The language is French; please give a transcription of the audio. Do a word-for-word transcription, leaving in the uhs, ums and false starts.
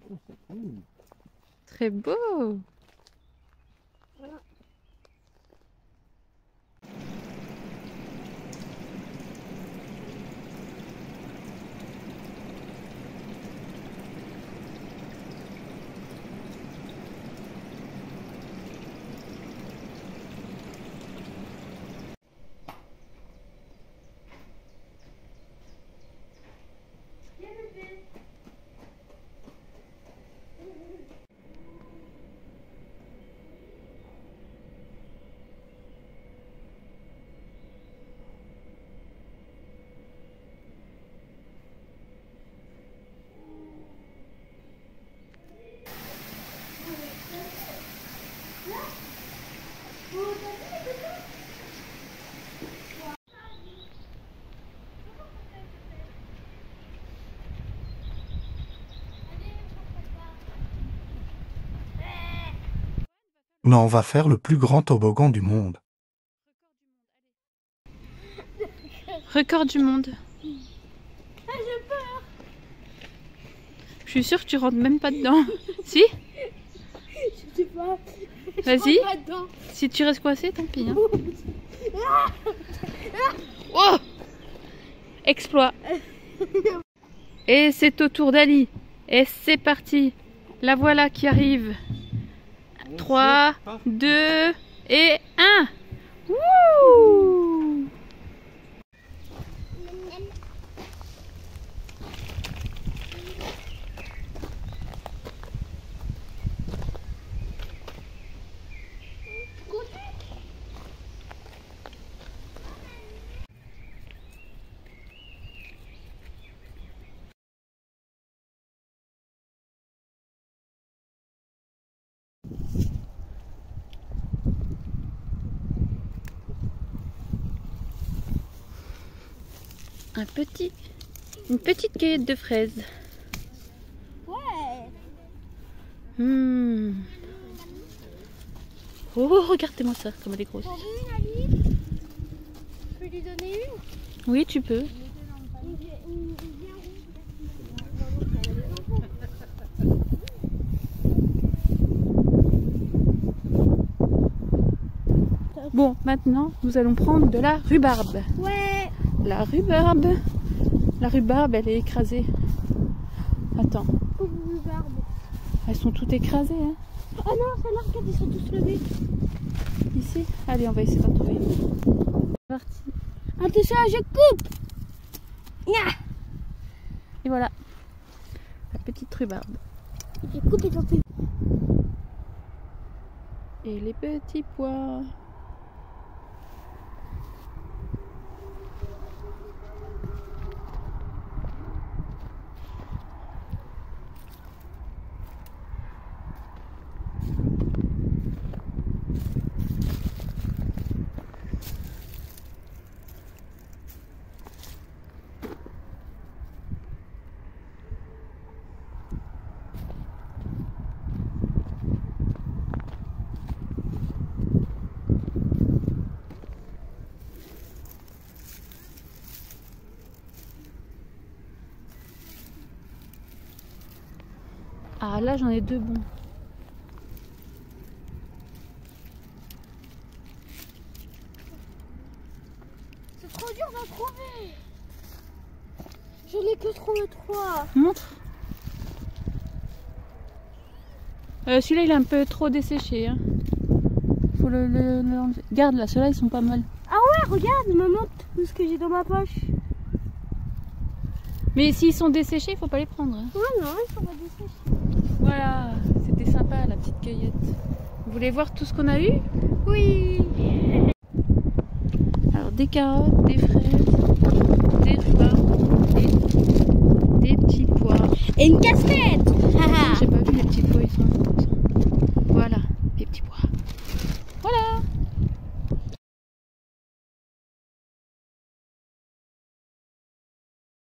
Très beau. Mais on va faire le plus grand toboggan du monde. Record du monde. Ah, j'ai peur. Je suis sûre que tu rentres même pas dedans. Si? Je sais pas. Vas-y. Si tu restes coincé, tant pis. Hein. Oh! Exploit. Et c'est au tour d'Ali. Et c'est parti. La voilà qui arrive. trois, deux et un. Wouh! Un petit, une petite cueillette de fraises. Ouais. Mmh. Oh, regardez-moi ça, comme elle est grosse. T'en veux une, Ali? Je peux lui donner une? Oui, tu peux. Bon, maintenant, nous allons prendre de la rhubarbe. Ouais. La rhubarbe. La rhubarbe, elle est écrasée. Attends. Oh, rhubarbe. Elles sont toutes écrasées, hein. Oh non, celle-là, regarde, ils sont tous levés. Ici? Allez, on va essayer d'en trouver une. C'est parti. Attention, je coupe. Nya. Et voilà. La petite rhubarbe. Je coupe et j'en fais. Et les petits pois. Ah là j'en ai deux bons. C'est trop dur d'en trouver. J'en ai que trouvé trois. Montre. Euh, Celui-là il est un peu trop desséché. Hein. Faut le, le, le enlever. Regarde là, ceux-là ils sont pas mal. Ah ouais, regarde, me montre tout ce que j'ai dans ma poche. Mais s'ils sont desséchés, il faut pas les prendre. Hein. Ouais, non, ils sont pas desséchés. Voilà, c'était sympa la petite cueillette. Vous voulez voir tout ce qu'on a eu? Oui. Alors des carottes, des fraises, des rhubarbes, et des petits pois. Et une casquette.